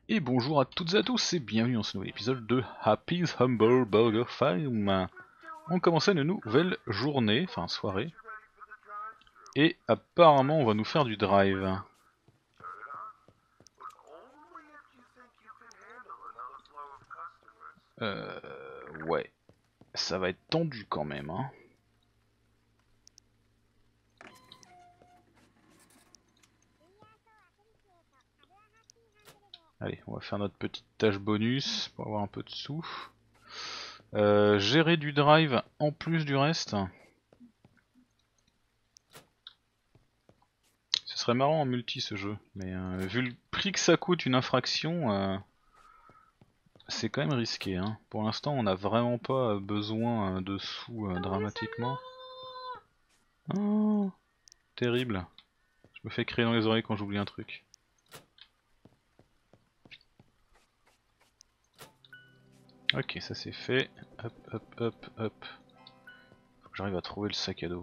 Et bonjour à toutes et à tous et bienvenue dans ce nouvel épisode de Happy's Humble Burger Farm. On commençait une nouvelle journée, enfin soirée, et apparemment on va nous faire du drive. Ouais, ça va être tendu quand même, hein. Allez, on va faire notre petite tâche bonus pour avoir un peu de sous. Gérer du drive en plus du reste. Ce serait marrant en multi ce jeu, mais vu le prix que ça coûte une infraction, c'est quand même risqué. Hein. Pour l'instant, on n'a vraiment pas besoin de sous dramatiquement. Oh, terrible. Je me fais crier dans les oreilles quand j'oublie un truc. Ok, ça c'est fait. Hop, hop, hop, hop. Faut que j'arrive à trouver le sac à dos.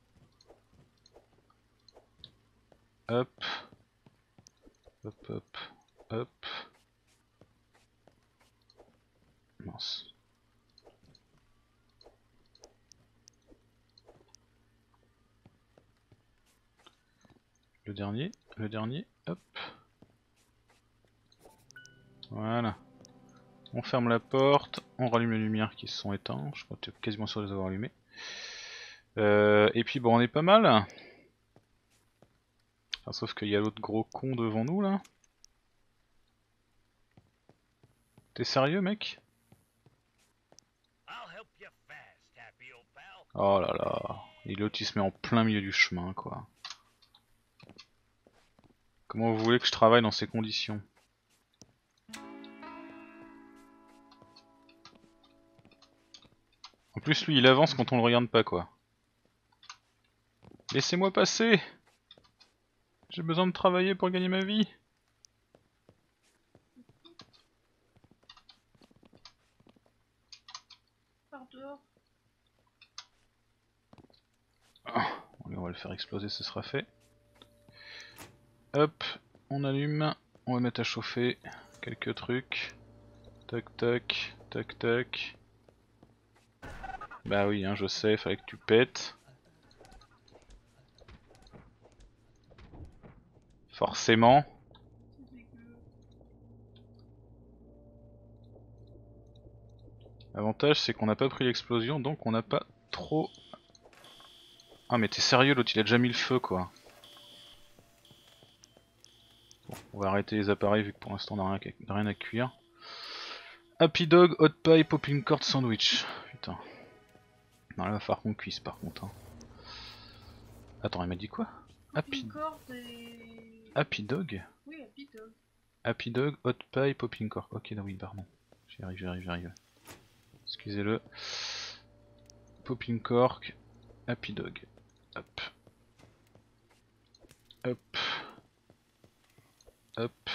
Hop. Hop, hop, hop. Mince. Le dernier, hop. Voilà. On ferme la porte, on rallume les lumières qui se sont éteintes. Je crois que tu es quasiment sûr de les avoir allumées. Et puis bon, on est pas mal. Enfin, sauf qu'il y a l'autre gros con devant nous là. T'es sérieux, mec? Oh là là. Et l'autre il se met en plein milieu du chemin quoi. Comment vous voulez que je travaille dans ces conditions? En plus lui il avance quand on le regarde pas quoi. Laissez-moi passer! J'ai besoin de travailler pour gagner ma vie. Allez, on va le faire exploser, ce sera fait. Hop, on allume, on va mettre à chauffer quelques trucs. Tac tac, tac tac. Bah oui, hein, je sais, fallait que tu pètes. Forcément. L'avantage c'est qu'on n'a pas pris l'explosion, donc on n'a pas trop... Ah mais t'es sérieux, l'autre il a déjà mis le feu quoi. Bon, on va arrêter les appareils vu que pour l'instant on n'a rien à cuire. Happy Dog, Hot Pie, Popping Cord, Sandwich. Putain. Non là il va falloir qu'on cuise par contre. Hein. Attends, il m'a dit quoi? Happy... Happy Dog? Oui, Happy Dog. Happy Dog, Hot Pie, Popping Cork. Ok, non, oui, pardon. J'y arrive. Excusez-le. Popping Cork, Happy Dog. Hop. Hop. Hop.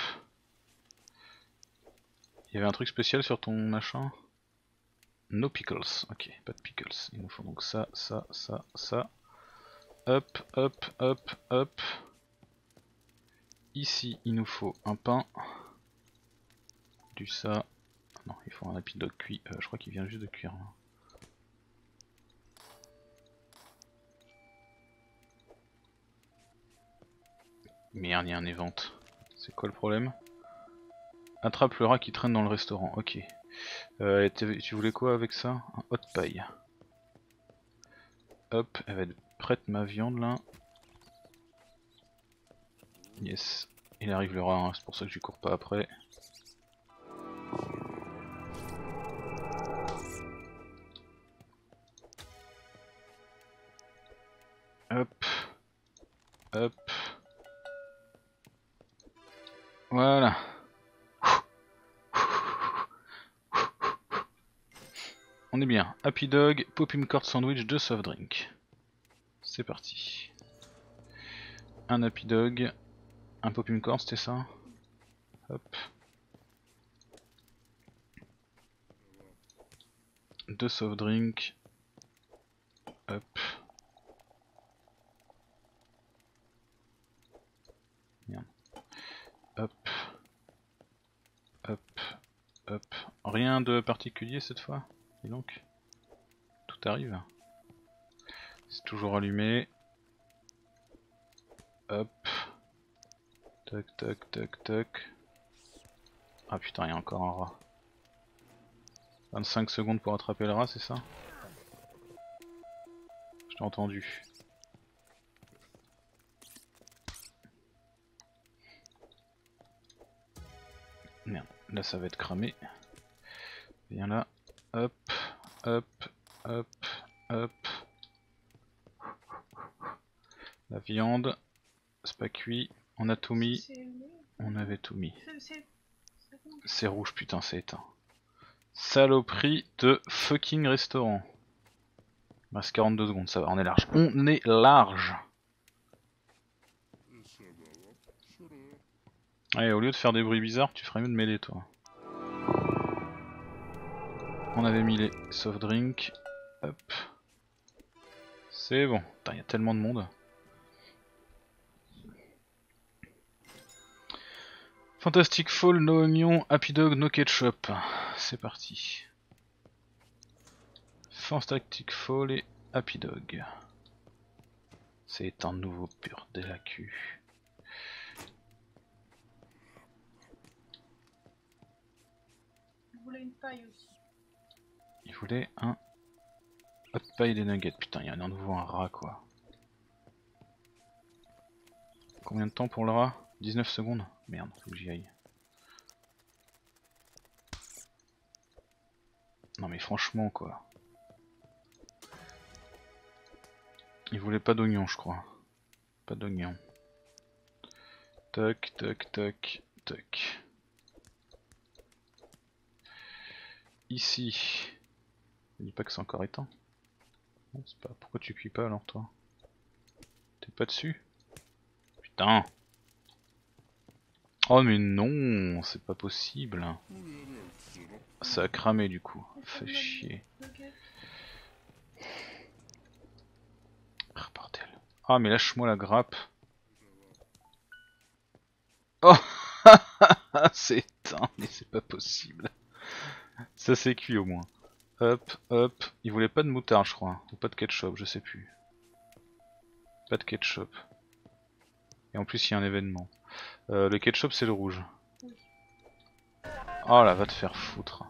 Il y avait un truc spécial sur ton machin? No pickles. Ok, pas de pickles. Il nous faut donc ça, ça, ça, ça. Hop, hop, hop, hop. Ici, il nous faut un pain. Du ça. Non, il faut un Happy Dog cuit. Je crois qu'il vient juste de cuire. Là. Merde, il y a un event. C'est quoi le problème? Attrape le rat qui traîne dans le restaurant, ok. Tu voulais quoi avec ça? Un hot pie. Hop, elle va être prête ma viande là. Yes, il arrive le rat, hein, c'est pour ça que je lui cours pas après. Hop, hop. Voilà. On est bien. Happy Dog, Popping Cord Sandwich, 2 soft drink. C'est parti. Un Happy Dog, un Popping Cord, c'était ça? Hop. 2 soft drink. Hop. Merde. Hop. Rien de particulier cette fois. Et donc, tout arrive. C'est toujours allumé. Hop. Tac tac tac tac. Ah putain, il y a encore un rat. 25 secondes pour attraper le rat, c'est ça? Je t'ai entendu. Merde, là ça va être cramé. Viens là. Hop, hop, hop, hop. La viande, c'est pas cuit. On a tout mis. On avait tout mis. C'est rouge, putain, c'est éteint. Saloperie de fucking restaurant. Il reste 42 secondes, ça va, on est large. On est large. Allez, au lieu de faire des bruits bizarres, tu ferais mieux de m'aider, toi. On avait mis les soft drinks. Hop. C'est bon. Putain, il y a tellement de monde. Fantastic Fall, no oignon, Happy Dog, no ketchup. C'est parti. Fantastic Fall et Happy Dog. C'est un nouveau pur de la cul. Il voulait une paille aussi. Il voulait un hot pie des nuggets. Putain, il y en a à nouveau un rat quoi. Combien de temps pour le rat? 19 secondes. Merde, faut que j'y aille. Non mais franchement quoi. Il voulait pas d'oignon je crois. Pas d'oignon. Toc toc toc toc. Ici. Ne dis pas que c'est encore éteint. Non, c'est pas. Pourquoi tu cuis pas alors toi? T'es pas dessus? Putain. Oh mais non, c'est pas possible. Ça a cramé du coup. Fait chier. Ah bordel. Ah mais lâche-moi la grappe. Oh c'est éteint, mais c'est pas possible. Ça c'est cuit au moins. Hop, hop. Il voulait pas de moutarde je crois. Ou pas de ketchup, je sais plus. Pas de ketchup. Et en plus il y a un événement. Le ketchup c'est le rouge. Oh là, va te faire foutre.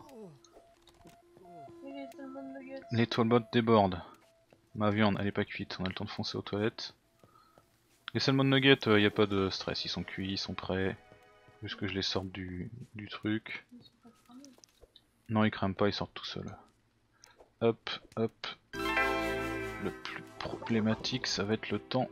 Les toilettes débordent. Ma viande elle est pas cuite, on a le temps de foncer aux toilettes. Les salmon nuggets, y a pas de stress, ils sont cuits, ils sont prêts. Juste que je les sorte du truc. Non, ils crament pas, ils sortent tout seuls. Hop, hop. Le plus problématique, ça va être le temps.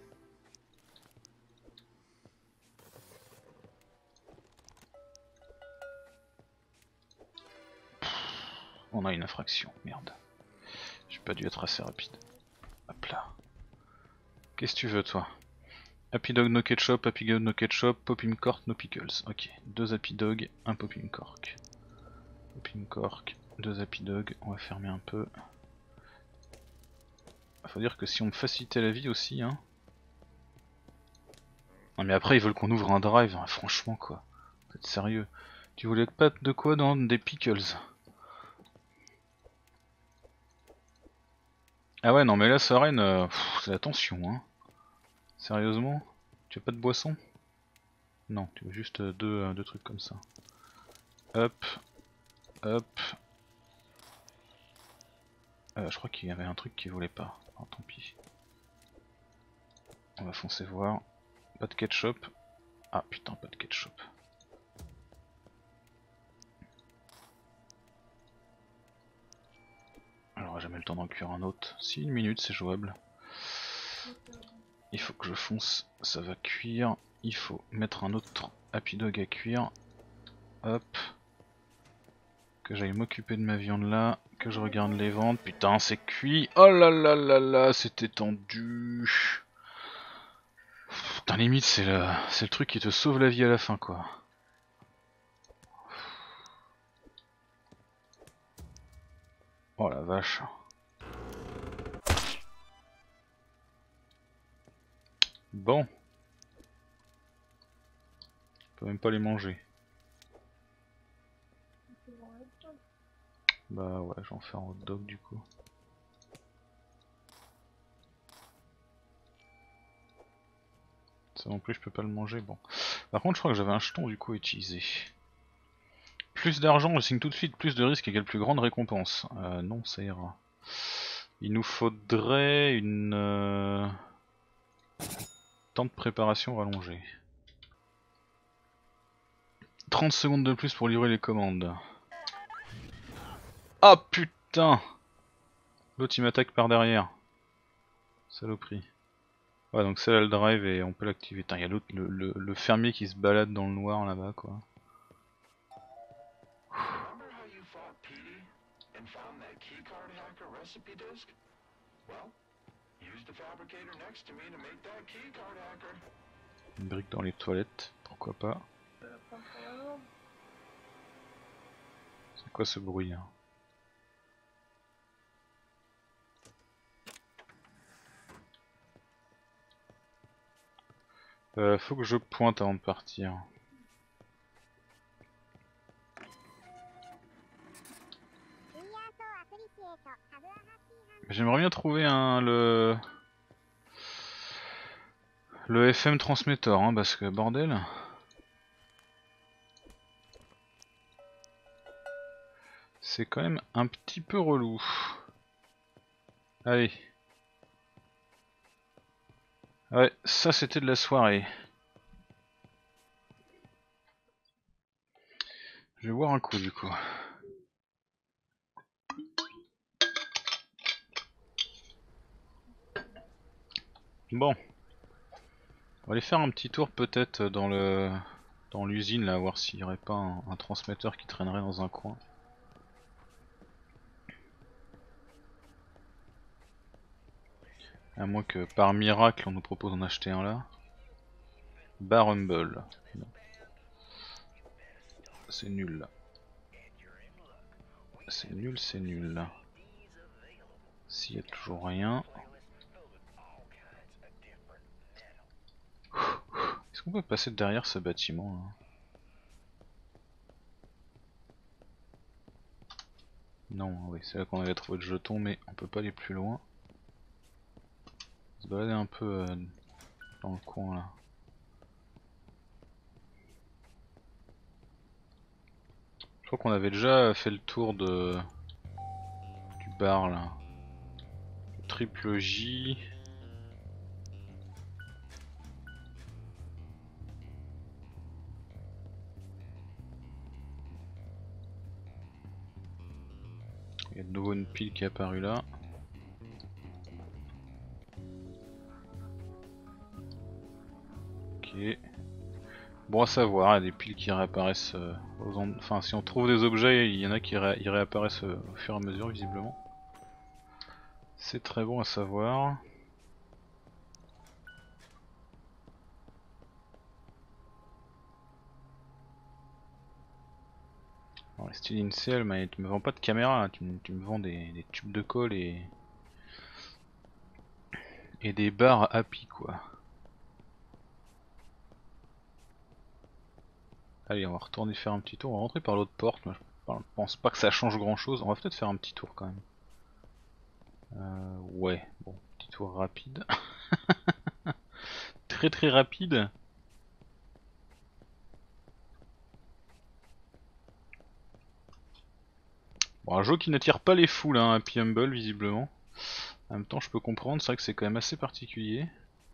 On a une infraction, merde. J'ai pas dû être assez rapide. Hop là. Qu'est-ce que tu veux, toi? Happy Dog no ketchup, Happy Dog no ketchup, Popping Cork no pickles. Ok, 2 Happy Dog, 1 Popping Cork. Popping Cork, 2 Happy Dog, on va fermer un peu. Faut dire que si on me facilitait la vie aussi, hein. Non mais après ils veulent qu'on ouvre un drive, hein, franchement quoi. Faut être sérieux. Tu voulais pas de quoi dans des pickles? Ah ouais non mais là Soren, c'est la tension hein. Sérieusement? Tu veux pas de boisson? Non, tu veux juste deux trucs comme ça. Hop, hop. Je crois qu'il y avait un truc qu'il voulait pas. Oh, tant pis. On va foncer voir. Pas de ketchup. Ah putain, pas de ketchup. Alors jamais le temps d'en cuire un autre. Si, 1 minute, c'est jouable. Il faut que je fonce, ça va cuire. Il faut mettre un autre Happy Dog à cuire. Hop. Que j'aille m'occuper de ma viande là. Que je regarde les ventes. Putain, c'est cuit. Oh là là là là, c'était tendu. Putain, limite, c'est le truc qui te sauve la vie à la fin, quoi. Oh la vache. Bon. Je peux même pas les manger. dog. Bah ouais, j'en fais un hot dog du coup. Ça non plus je peux pas le manger, bon. Par contre je crois que j'avais un jeton du coup à utiliser. Plus d'argent, je signe tout de suite, plus de risques égale plus grande récompense. Non, ça ira. Il nous faudrait une... temps de préparation rallongé. 30 secondes de plus pour livrer les commandes. Ah putain! L'autre il m'attaque par derrière. Saloperie. Ouais, donc celle-là le drive et on peut l'activer. Putain, il y a l'autre, le fermier qui se balade dans le noir là-bas quoi. Une brique dans les toilettes, pourquoi pas. Je vais la prendre pour la mort. C'est quoi ce bruit hein? Faut que je pointe avant de partir. J'aimerais bien trouver le FM transmetteur hein, parce que bordel. C'est quand même un petit peu relou. Allez. Ouais, ça c'était de la soirée. Je vais boire un coup du coup. Bon. On va aller faire un petit tour peut-être dans l'usine là, voir s'il n'y aurait pas un transmetteur qui traînerait dans un coin. À moins que par miracle on nous propose d'en acheter un là. Bar Humble. C'est nul. C'est nul, c'est nul. S'il y a toujours rien. Est-ce qu'on peut passer derrière ce bâtiment là? Non, oui, c'est là qu'on avait trouvé le jeton, mais on peut pas aller plus loin. On va se balader un peu dans le coin là. Je crois qu'on avait déjà fait le tour du bar là. Triple J. Il y a de nouveau une pile qui est apparue là. Ok. Bon à savoir, il y a des piles qui réapparaissent enfin si on trouve des objets, il y en a qui réapparaissent au fur et à mesure visiblement. C'est très bon à savoir. Alors, les Steel Incel, mais tu me vends pas de caméra, hein, tu me vends des tubes de colle et des barres happy quoi. Allez, on va retourner faire un petit tour, on va rentrer par l'autre porte, moi je pense pas que ça change grand chose, on va peut-être faire un petit tour quand même. Ouais, bon, petit tour rapide. Très très rapide. Bon, un jeu qui n'attire pas les foules, hein, Happy Humble visiblement. En même temps, je peux comprendre, c'est vrai que c'est quand même assez particulier.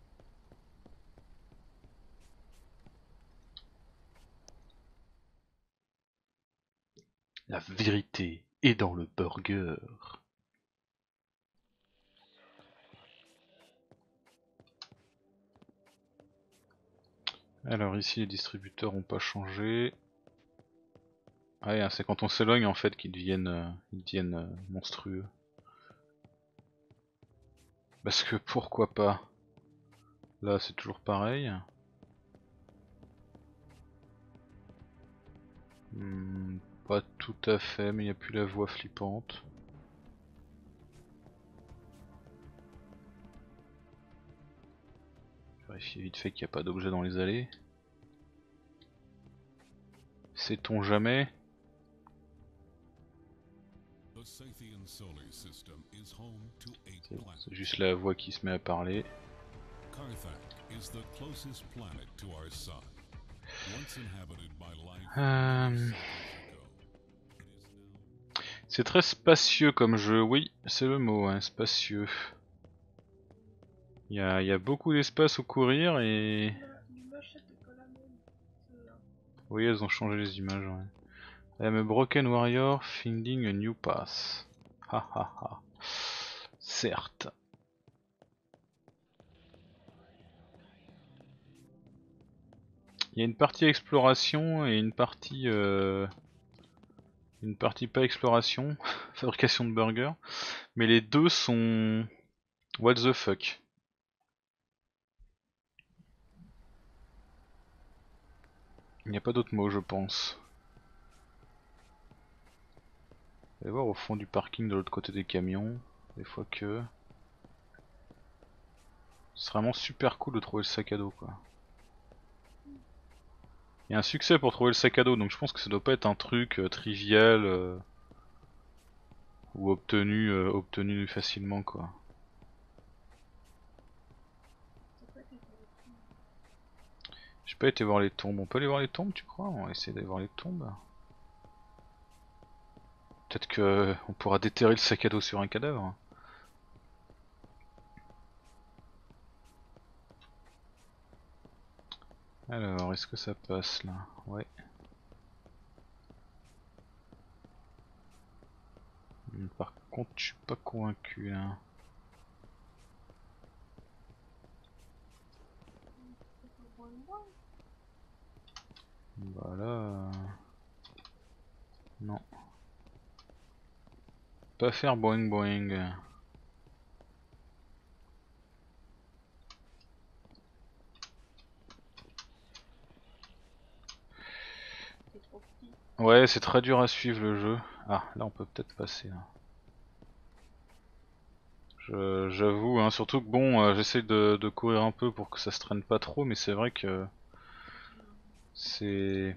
La vérité est dans le burger. Alors ici les distributeurs ont pas changé. Ah ouais, c'est quand on s'éloigne en fait qu'ils deviennent monstrueux. Parce que pourquoi pas. Là c'est toujours pareil. Pas tout à fait, mais il n'y a plus la voix flippante. Vérifier vite fait qu'il n'y a pas d'objet dans les allées. Sait-on jamais? C'est juste la voix qui se met à parler. C'est très spacieux comme jeu, oui, c'est le mot, hein, spacieux. Il y a beaucoup d'espace où courir et... L'image c'était pas la même. Oui, elles ont changé les images, ouais. I'm a broken warrior finding a new path. Ha ha ha. Certes. Il y a une partie exploration et une partie pas exploration, fabrication de burgers, mais les deux sont what the fuck. Il n'y a pas d'autre mot, je pense. Allez voir au fond du parking de l'autre côté des camions, des fois que... C'est vraiment super cool de trouver le sac à dos, quoi. Il y a un succès pour trouver le sac à dos, donc je pense que ça doit pas être un truc trivial ou obtenu facilement, quoi. J'ai pas été voir les tombes. On peut aller voir les tombes, tu crois? On va essayer d'aller voir les tombes. Peut-être que on pourra déterrer le sac à dos sur un cadavre. Alors, est-ce que ça passe là? Ouais. Par contre, je suis pas convaincu là. Bah là... Non. Pas faire boing boing. Ouais, c'est très dur à suivre le jeu. Ah, là on peut peut-être passer là. J'avoue, hein, surtout que bon, j'essaie de courir un peu pour que ça se traîne pas trop, mais c'est vrai que c'est...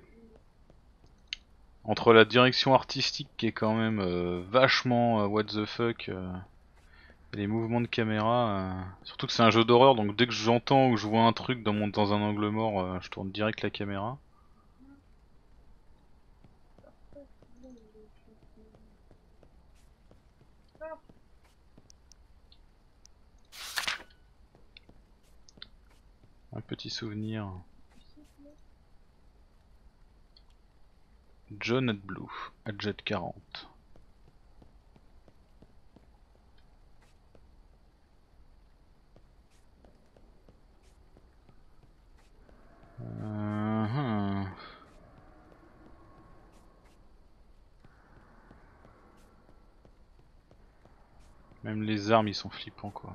Entre la direction artistique qui est quand même vachement what the fuck, et les mouvements de caméra, surtout que c'est un jeu d'horreur, donc dès que j'entends ou je vois un truc dans un angle mort, je tourne direct la caméra. Un petit souvenir. John at Blue, à Jet 40. Même les armes ils sont flippants quoi.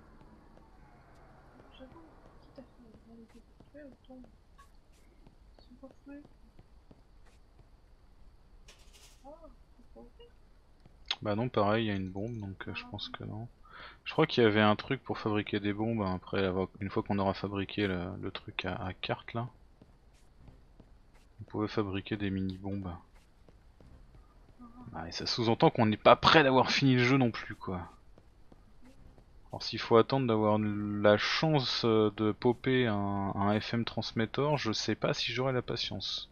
Bah non, pareil, il y a une bombe donc je pense que non. Je crois qu'il y avait un truc pour fabriquer des bombes après une fois qu'on aura fabriqué le truc à carte là. On pouvait fabriquer des mini bombes. Ah, et ça sous-entend qu'on n'est pas prêt d'avoir fini le jeu non plus quoi. Alors s'il faut attendre d'avoir la chance de popper un FM transmettor, je sais pas si j'aurai la patience.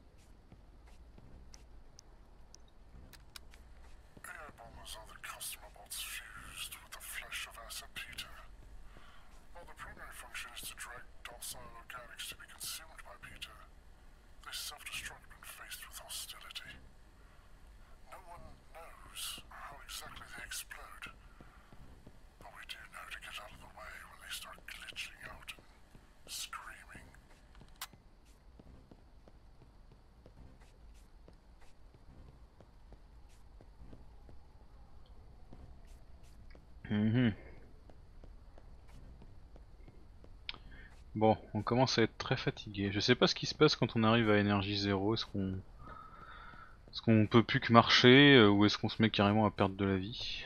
Bon, on commence à être très fatigué. Je sais pas ce qui se passe quand on arrive à énergie zéro. Est-ce qu'on peut plus que marcher ou est-ce qu'on se met carrément à perdre de la vie?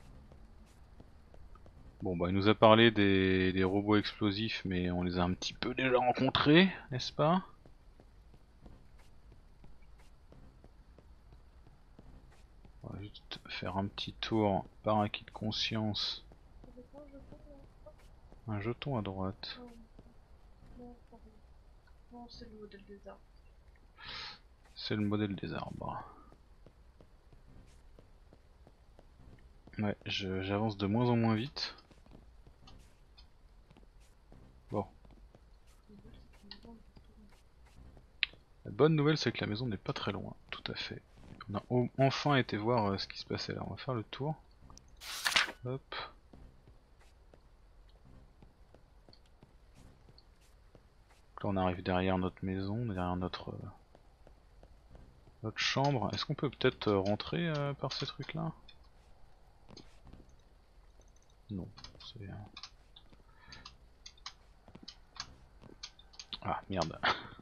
Bon bah il nous a parlé des robots explosifs mais on les a un petit peu déjà rencontrés, n'est-ce pas? Ouais, va juste faire un petit tour par acquis de conscience. Un jeton à droite. Non, c'est le modèle des arbres. C'est le modèle des arbres. Ouais, j'avance de moins en moins vite. Bon. La bonne nouvelle c'est que la maison n'est pas très loin, tout à fait. On a enfin été voir ce qui se passait là, on va faire le tour. Hop. Là on arrive derrière notre maison, derrière notre chambre. Est-ce qu'on peut peut-être rentrer par ces trucs là? Non, c'est... Ah merde.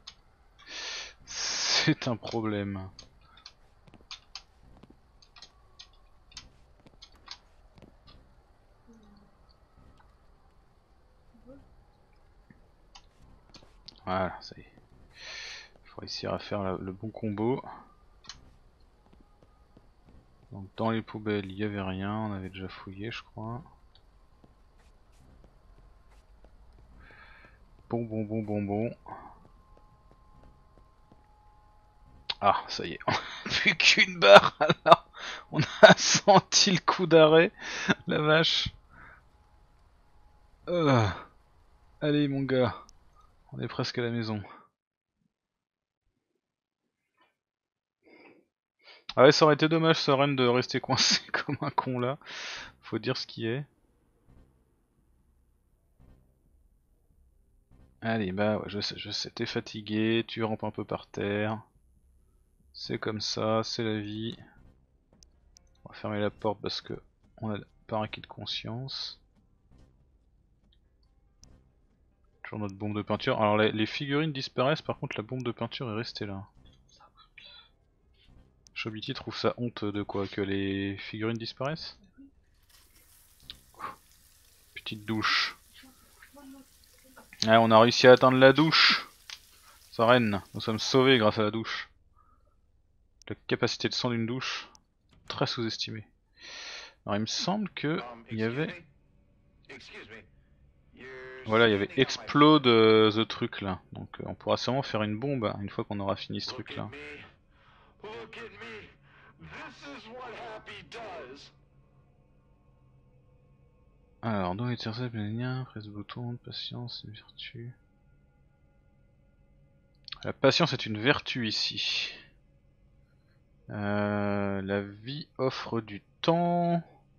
C'est un problème. Voilà, ça y est. Faut réussir à faire le bon combo. Donc dans les poubelles il y avait rien, on avait déjà fouillé je crois. Bon. Ah ça y est, on a plus qu'une barre alors. On a senti le coup d'arrêt, la vache. Allez mon gars, on est presque à la maison. Ah ouais, ça aurait été dommage Soren de rester coincé comme un con là. Faut dire ce qui est. Allez, bah ouais, je sais, t'es fatigué, tu rampes un peu par terre. C'est comme ça, c'est la vie. On va fermer la porte parce que on a pas acquis de conscience. Toujours notre bombe de peinture. Alors les figurines disparaissent, par contre la bombe de peinture est restée là. Chobiti trouve ça honte de quoi? Que les figurines disparaissent? Petite douche. Ah, on a réussi à atteindre la douche. Soren, nous sommes sauvés grâce à la douche. La capacité de sang d'une douche, très sous-estimée. Alors il me semble que il y avait... Voilà, il y avait Explode the truc là. Donc on pourra sûrement faire une bombe une fois qu'on aura fini ce truc là. Alors, dans les terres presse bouton, patience, une vertu. La patience est une vertu ici. La vie offre du temps.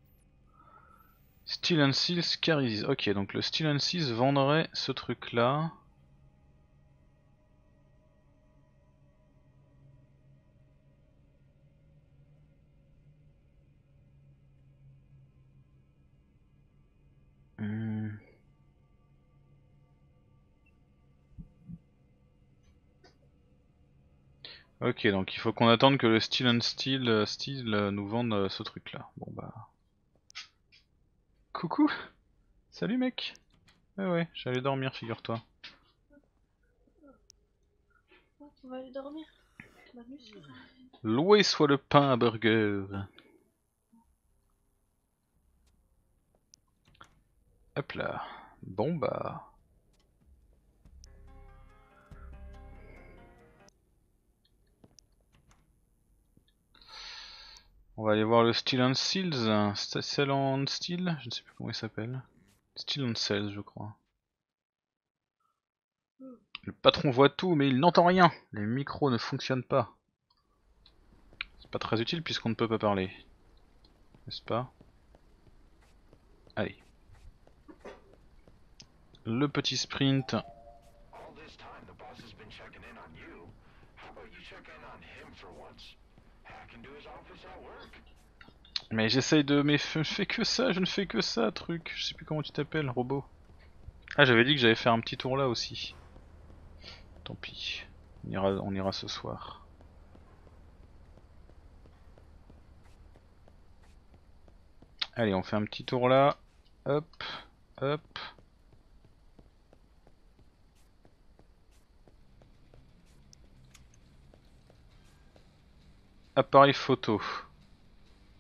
Steel and Seals Carisis. Ok, donc le Steel and Seals vendrait ce truc là. Ok, donc il faut qu'on attende que le Steel and Steel nous vende ce truc là. Bon bah... Coucou. Salut mec. Ouais, j'allais dormir, figure-toi. On va aller dormir. Bonne nuit. Loué soit le pain à burger. Hop là. Bon bah... On va aller voir le Steel and Seals. Steel and Steel, je ne sais plus comment il s'appelle. Steel and Sales je crois. Le patron voit tout mais il n'entend rien. Les micros ne fonctionnent pas. C'est pas très utile puisqu'on ne peut pas parler. N'est-ce pas? Allez. Le petit sprint. Mais j'essaye de... Mais je fais que ça, je ne fais que ça, truc. Je sais plus comment tu t'appelles, robot. Ah, j'avais dit que j'allais faire un petit tour là aussi. Tant pis. On ira ce soir. Allez, on fait un petit tour là. Hop, hop. Appareil photo.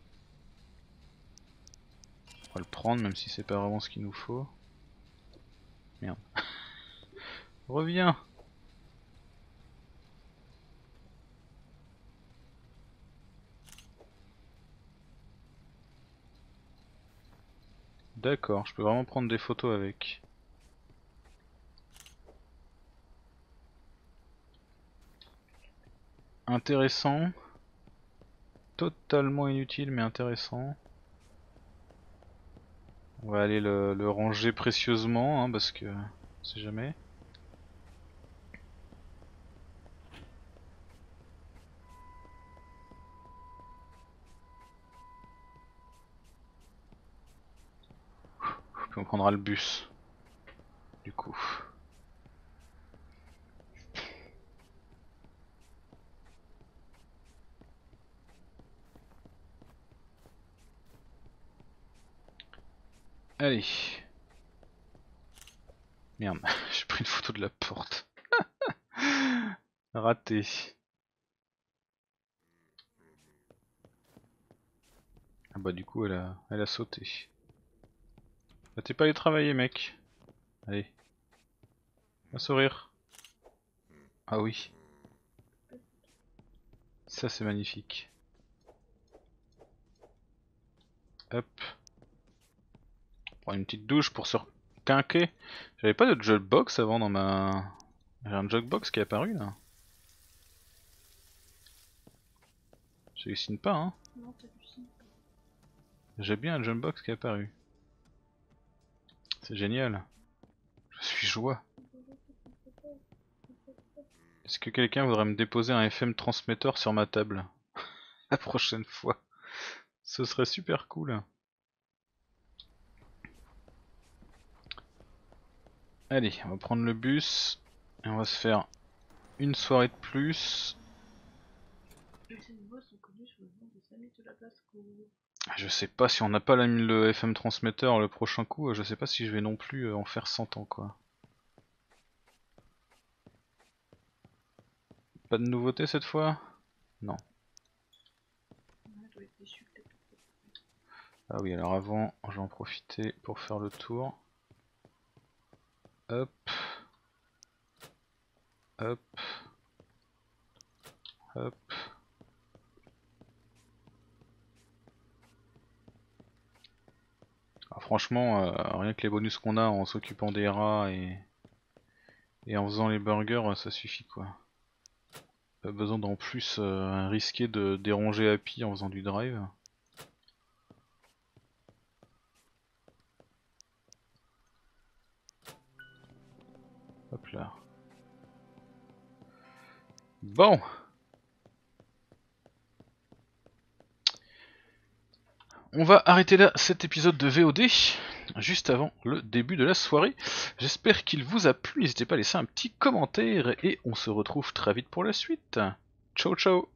va le prendre même si c'est pas vraiment ce qu'il nous faut. Merde. Reviens. D'accord, je peux vraiment prendre des photos avec. Intéressant. Totalement inutile mais intéressant. On va aller le ranger précieusement hein, parce que on sait jamais. Puis on prendra le bus. Du coup. Allez. Merde, j'ai pris une photo de la porte. Raté. Ah bah du coup elle a sauté. Bah t'es pas allé travailler mec. Allez. Un sourire. Ah oui. Ça c'est magnifique. Hop. Prendre une petite douche pour se requinquer. J'avais pas de jukebox avant dans ma... J'ai un jukebox qui est apparu là. J'hallucine pas hein. Non, t'hallucines. J'ai bien un jukebox qui est apparu. C'est génial. Je suis joie. Est-ce que quelqu'un voudrait me déposer un FM transmetteur sur ma table la prochaine fois? Ce serait super cool. Allez, on va prendre le bus et on va se faire une soirée de plus. Ces niveaux sont connus sur le nom des amis de la basse-cour. Je sais pas si on n'a pas le FM transmetteur le prochain coup, je sais pas si je vais non plus en faire 100 ans quoi. Pas de nouveauté cette fois? Non. Ouais, doit être déçu peut-être. Ah oui, alors avant, je vais en profiter pour faire le tour. Hop. Hop. Hop. Alors franchement, rien que les bonus qu'on a en s'occupant des rats et en faisant les burgers, ça suffit quoi. Pas besoin d'en plus risquer de déranger Happy en faisant du drive. Hop là. Bon. On va arrêter là cet épisode de VOD, juste avant le début de la soirée. J'espère qu'il vous a plu, n'hésitez pas à laisser un petit commentaire et on se retrouve très vite pour la suite. Ciao ciao.